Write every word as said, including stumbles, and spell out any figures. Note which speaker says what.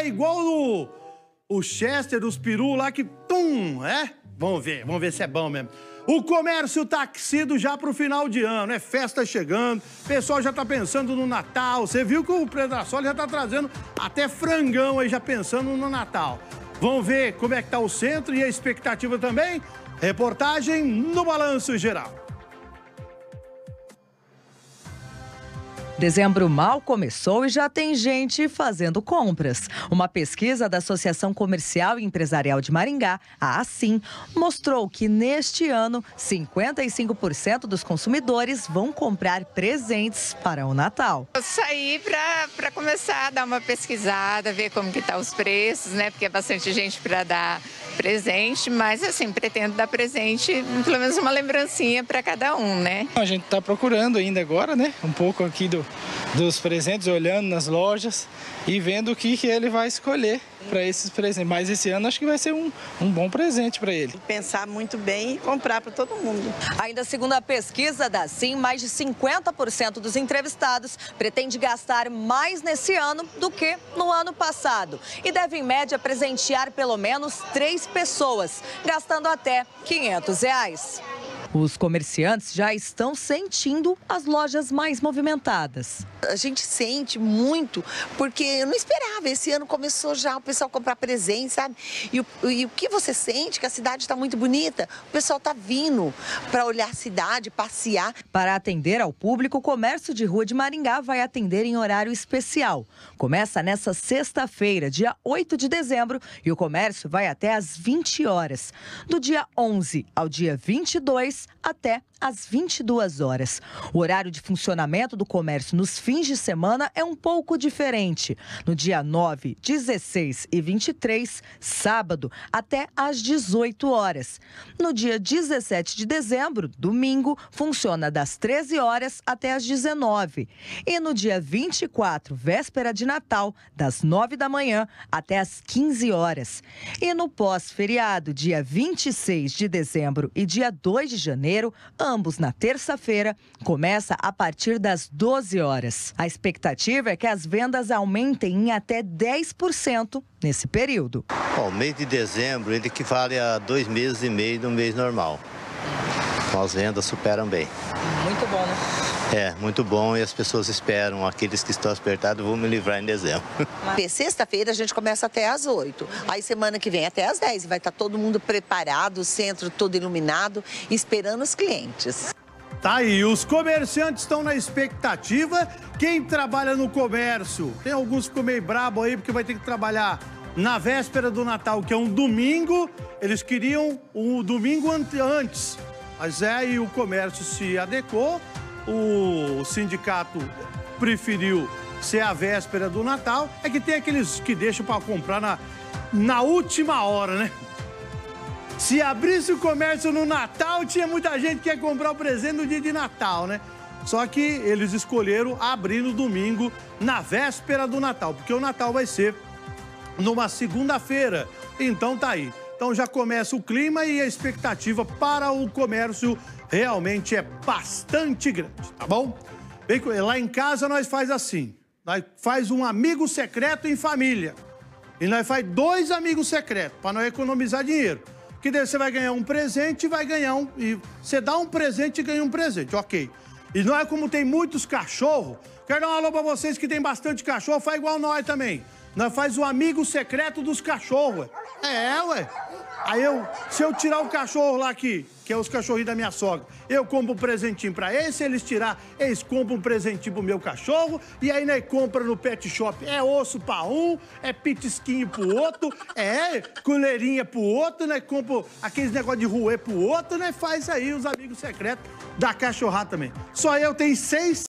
Speaker 1: é igual o, o Chester, os peru lá que... Tum, é? Vamos ver, vamos ver se é bom mesmo. O comércio tá aquecido já pro final de ano, é festa chegando, o pessoal já tá pensando no Natal. Você viu que o Pedrasoli já tá trazendo até frangão aí, já pensando no Natal. Vamos ver como é que tá o centro e a expectativa também? Reportagem no Balanço Geral.
Speaker 2: Dezembro mal começou e já tem gente fazendo compras. Uma pesquisa da Associação Comercial e Empresarial de Maringá, a ASIM, mostrou que neste ano, cinquenta e cinco por cento dos consumidores vão comprar presentes para o Natal.
Speaker 3: Eu saí para começar a dar uma pesquisada, ver como que tá os preços, né? Porque é bastante gente para dar presente, mas assim, pretendo dar presente, pelo menos uma lembrancinha para cada um, né?
Speaker 4: A gente está procurando ainda agora, né? Um pouco aqui do, dos presentes, olhando nas lojas e vendo o que, que ele vai escolher para esses presentes. Mas esse ano acho que vai ser um, um bom presente para ele.
Speaker 5: Pensar muito bem e comprar para todo mundo.
Speaker 2: Ainda segundo a pesquisa da ASIM, mais de cinquenta por cento dos entrevistados pretende gastar mais nesse ano do que no ano passado. E deve, em média, presentear pelo menos três pessoas, gastando até quinhentos reais. Os comerciantes já estão sentindo as lojas mais movimentadas.
Speaker 5: A gente sente muito, porque eu não esperava. Esse ano começou já o pessoal comprar presente, sabe? E o, e o que você sente? Que a cidade está muito bonita. O pessoal está vindo para olhar a cidade, passear.
Speaker 2: Para atender ao público, o comércio de rua de Maringá vai atender em horário especial. Começa nesta sexta-feira, dia oito de dezembro, e o comércio vai até às vinte horas. Do dia onze ao dia vinte e dois, até às vinte e duas horas. O horário de funcionamento do comércio nos fins de semana é um pouco diferente. No dia nove, dezesseis e vinte e três, sábado, até às dezoito horas. No dia dezessete de dezembro, domingo, funciona das treze horas até às dezenove. E no dia vinte e quatro, véspera de Natal, das nove da manhã até às quinze horas. E no pós-feriado, dia vinte e seis de dezembro e dia dois de janeiro, ambos na terça-feira, começa a partir das doze horas. A expectativa é que as vendas aumentem em até dez por cento nesse período.
Speaker 6: Bom, o mês de dezembro ele equivale a dois meses e meio do mês normal. Então, as vendas superam bem.
Speaker 2: Muito bom, né?
Speaker 6: É, muito bom, e as pessoas esperam, aqueles que estão apertados, vão me livrar em dezembro.
Speaker 5: Sexta-feira a gente começa até às oito, aí semana que vem até às dez, vai estar todo mundo preparado, o centro todo iluminado, esperando os clientes.
Speaker 1: Tá aí, os comerciantes estão na expectativa. Quem trabalha no comércio, tem alguns que ficam meio brabo aí, porque vai ter que trabalhar na véspera do Natal, que é um domingo. Eles queriam o domingo antes, mas é aí o comércio se adequou. O sindicato preferiu ser a véspera do Natal. É que tem aqueles que deixam para comprar na, na última hora, né? Se abrisse o comércio no Natal, tinha muita gente que ia comprar o presente no dia de Natal, né? Só que eles escolheram abrir no domingo, na véspera do Natal, porque o Natal vai ser numa segunda-feira. Então tá aí. Então já começa o clima e a expectativa para o comércio realmente é bastante grande, tá bom? Bem, lá em casa nós faz assim, nós faz um amigo secreto em família. E nós faz dois amigos secretos, para não economizar dinheiro. Que daí você vai ganhar um presente e vai ganhar um... E você dá um presente e ganha um presente, ok. E não é como tem muitos cachorros. Quero dar um alô para vocês que tem bastante cachorro, faz igual nós também. Nós faz o amigo secreto dos cachorros, ué. É, ué. Aí eu, se eu tirar o cachorro lá aqui, que é os cachorrinhos da minha sogra, eu compro um presentinho pra eles, se eles tirar, eles compram um presentinho pro meu cachorro, e aí nós compra no pet shop, é osso pra um, é pitisquinho pro outro, é colherinha pro outro, né? Compra aqueles negócios de roer pro outro, né? Faz aí os amigos secretos da cachorrada também. Só eu tenho seis